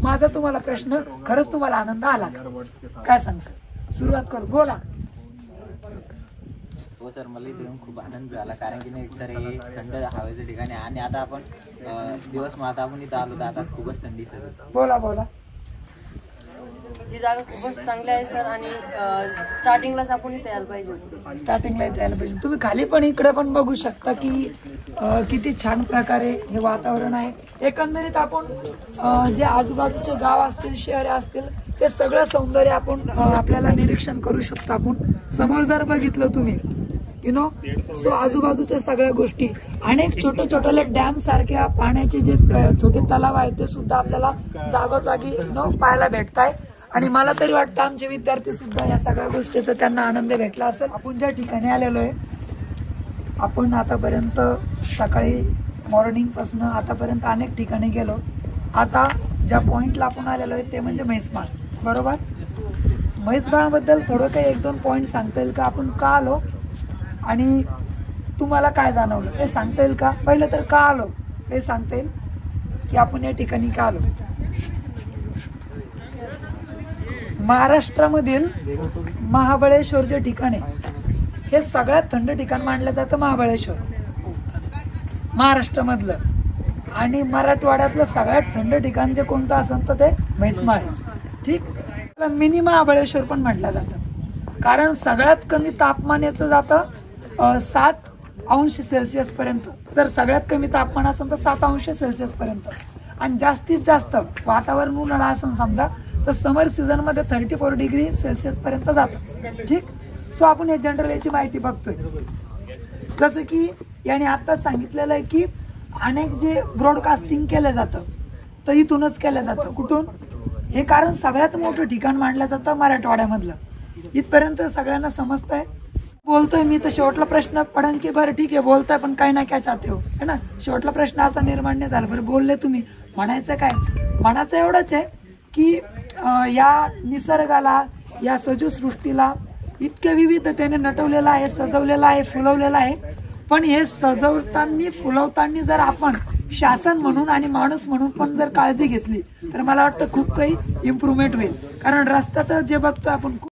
माझा तुम्हाला प्रश्न खरंच तुम्हाला आनंद आला काय सांगता? सुरुवात करू, बोला. हो सर, मला इथे येऊन खूप आनंद झाला, कारण की नाही सर हे थंड हवेचं ठिकाण आहे आणि आता आपण दिवस मग आता आपण इथं आलो तर आता खूपच थंडी सर. बोला बोला. ही जागा खूपच चांगली आहे सर आणि स्टार्टिंगलाच आपण इथे यायला पाहिजे. स्टार्टिंगला इथे यायला पाहिजे. तुम्ही खाली पण इकडे पण बघू शकता की किती छान प्रकारे हे वातावरण आहे. एकंदरीत आपण जे आजूबाजूचे गाव असतील, शहरे असतील, ते सगळं सौंदर्य आपण आपल्याला निरीक्षण करू शकतो. आपण समोर जर बघितलं तुम्ही सो आजूबाजूच्या सगळ्या गोष्टी, अनेक छोटे छोटे डॅम सारख्या पाण्याचे जे छोटे तलाव आहेत ते सुद्धा आपल्याला जागोजागी पाहायला भेटत आहे. आणि मला तरी वाटतं आमचे विद्यार्थी सुद्धा या सगळ्या गोष्टीचा त्यांना आनंद भेटला असेल. आपण ज्या ठिकाणी आलेलो आहे, आपण आतापर्यंत सकाळी मॉर्निंग पासून आतापर्यंत अनेक ठिकाणी गेलो. आता ज्या पॉइंटला आपण आलेलो आहे ते म्हणजे म्हैसमाळ, बरोबर. म्हैसमाळ बद्दल थोडं काही 1-2 पॉइंट सांगता येईल का? आपण का आलो आणि तुम्हाला काय जाणवलं ते सांगता येईल का? पहिलं तर का आलो हे सांगता येईल की आपण या ठिकाणी का आलो? महाराष्ट्रामधील महाबळेश्वर जे ठिकाण आहे हे सगळ्यात थंड ठिकाण मानलं जातं. महाबळेश्वर महाराष्ट्रामधलं आणि मराठवाड्यातलं सगळ्यात थंड ठिकाण जे कोणतं असेल तर ते म्हैसमाळ. ठीक, मिनी महाबळेश्वर पण म्हटलं जातं, कारण सगळ्यात कमी तापमान याचं जातं 7 अंश सेल्सिअस पर्यंत. जर सगळ्यात कमी तापमान असेल तर 7 अंश सेल्सिअस पर्यंत, आणि जास्तीत जास्त वातावरण उन्हाळा असेल समजा तर समर सीझन मध्ये 34 डिग्री सेल्सिअस पर्यंत जातं. ठीक, सो आपण हे जनरल याची माहिती बघतोय. जसं की याने आता सांगितलेलं आहे की अनेक जे ब्रॉडकास्टिंग केलं जातं तर इथूनच केलं जातं. कुठून? हे कारण सगळ्यात मोठं ठिकाण मानलं जातं मराठवाड्यामधलं. इथपर्यंत सगळ्यांना समजतंय? बोलतोय मी तर शेवटला प्रश्न पडन की बरं ठीक आहे बोलताय पण काही ना काय चाहते हो, है ना. शेवटला प्रश्न असा निर्माण नाही झाला. बरं बोलले तुम्ही, म्हणायचं काय? म्हणायचं एवढंच आहे की या निसर्गाला, या सजीव सृष्टीला इतक्या विविधतेने नटवलेलं आहे, सजवलेलं आहे, फुलवलेलं आहे. पण हे सजवताना फुलवताना जर आपण शासन म्हणून आणि माणूस म्हणून पण जर काळजी घेतली तर मला वाटतं खूप काही इम्प्रूव्हमेंट होईल. कारण रस्त्याचं जे बघतो आपण